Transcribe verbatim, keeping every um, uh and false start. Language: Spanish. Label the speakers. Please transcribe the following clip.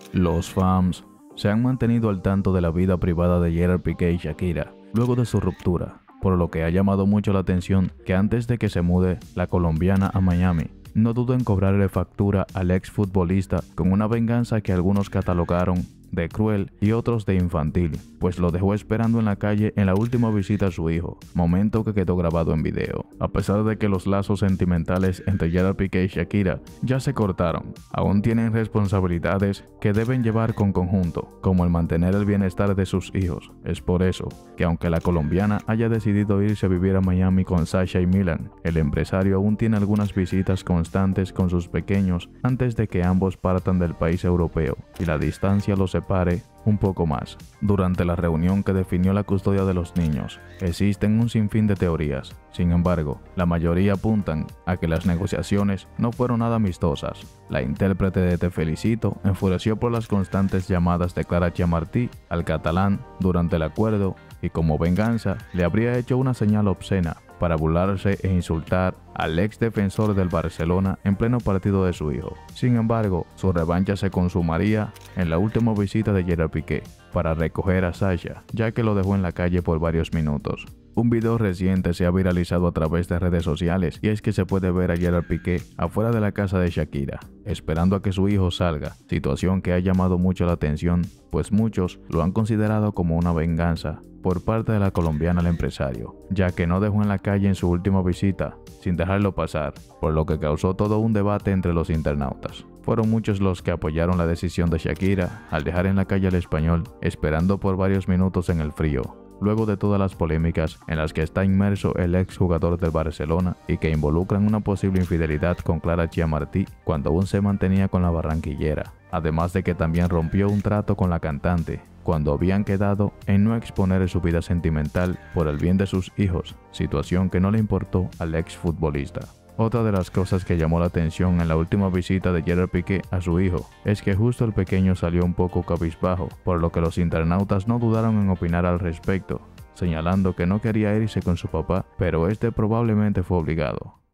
Speaker 1: Los fans se han mantenido al tanto de la vida privada de Gerard Piqué y Shakira luego de su ruptura, por lo que ha llamado mucho la atención que antes de que se mude la colombiana a Miami, no dudó en cobrarle factura al exfutbolista con una venganza que algunos catalogaron de cruel y otros de infantil, pues lo dejó esperando en la calle en la última visita a su hijo, momento que quedó grabado en video. A pesar de que los lazos sentimentales entre Gerard Piqué y Shakira ya se cortaron, aún tienen responsabilidades que deben llevar con conjunto, como el mantener el bienestar de sus hijos. Es por eso que aunque la colombiana haya decidido irse a vivir a Miami con Sasha y Milan, el empresario aún tiene algunas visitas constantes con sus pequeños antes de que ambos partan del país europeo y la distancia los separe un poco más. Durante la reunión que definió la custodia de los niños, existen un sinfín de teorías. Sin embargo, la mayoría apuntan a que las negociaciones no fueron nada amistosas. La intérprete de Te Felicito enfureció por las constantes llamadas de Clara Chiamartí al catalán durante el acuerdo y como venganza le habría hecho una señal obscena para burlarse e insultar al ex defensor del Barcelona en pleno partido de su hijo. Sin embargo, su revancha se consumaría en la última visita de Gerard Piqué para recoger a Sasha, ya que lo dejó en la calle por varios minutos. Un video reciente se ha viralizado a través de redes sociales y es que se puede ver a Gerard Piqué afuera de la casa de Shakira, esperando a que su hijo salga, situación que ha llamado mucho la atención, pues muchos lo han considerado como una venganza por parte de la colombiana al empresario, ya que no dejó en la calle en su última visita sin dejarlo pasar, por lo que causó todo un debate entre los internautas. Fueron muchos los que apoyaron la decisión de Shakira al dejar en la calle al español, esperando por varios minutos en el frío, luego de todas las polémicas en las que está inmerso el exjugador del Barcelona y que involucran una posible infidelidad con Clara Chiamartí cuando aún se mantenía con la barranquillera, además de que también rompió un trato con la cantante cuando habían quedado en no exponer su vida sentimental por el bien de sus hijos, situación que no le importó al exfutbolista. Otra de las cosas que llamó la atención en la última visita de Gerard Piqué a su hijo es que justo el pequeño salió un poco cabizbajo, por lo que los internautas no dudaron en opinar al respecto, señalando que no quería irse con su papá, pero este probablemente fue obligado.